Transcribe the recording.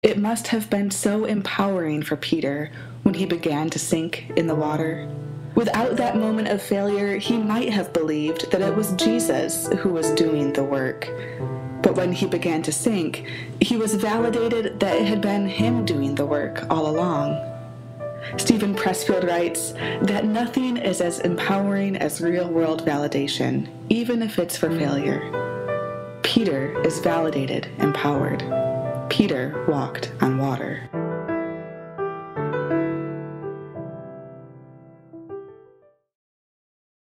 It must have been so empowering for Peter when he began to sink in the water. Without that moment of failure, he might have believed that it was Jesus who was doing the work. But when he began to sink, he was validated that it had been him doing the work all along. Stephen Pressfield writes that nothing is as empowering as real-world validation, even if it's for failure. Peter is validated, empowered. Peter walked on water.